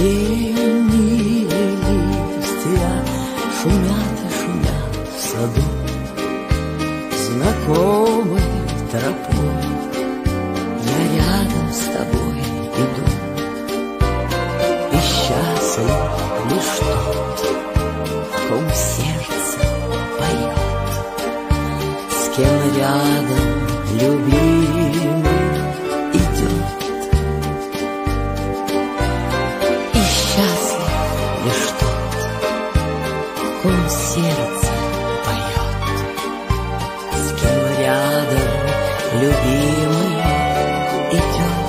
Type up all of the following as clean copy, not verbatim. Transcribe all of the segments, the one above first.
Осенние листья шумят и шумят в саду, знакомой тропой я рядом с тобой иду. И счастлив лишь тот, в ком сердце поет, с кем рядом любимый идет. И счастлив лишь тот, в ком сердце поет, с кем рядом любимый идет.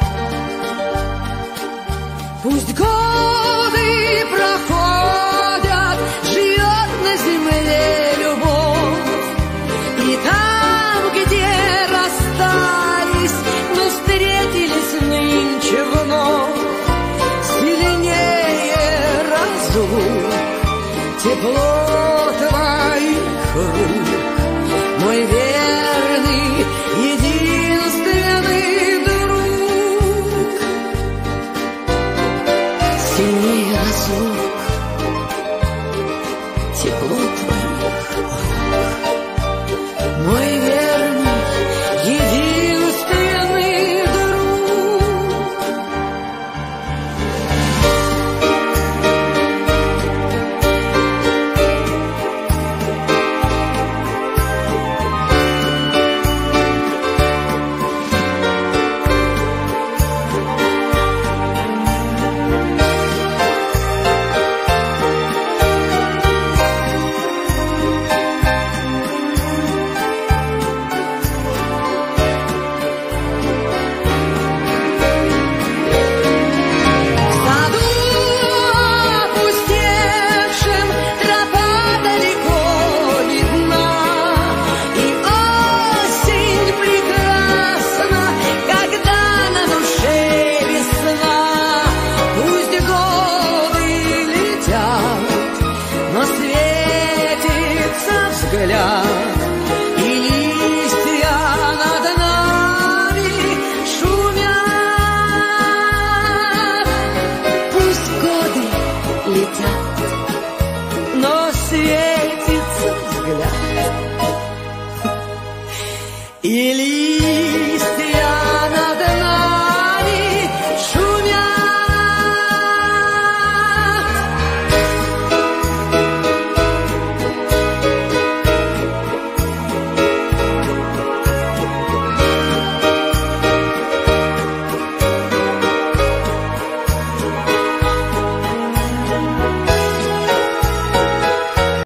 Пусть годы проходят, живет на земле любовь, и там, где расстались, но встретились нынче вновь, сильнее разлук тепло твоих рук, мой верный, единственный друг. Сильнее разлук тепло твоих рук, мой верный, единственный друг. И листья над нами шумят. Пусть годы летят, но светится взгляд. И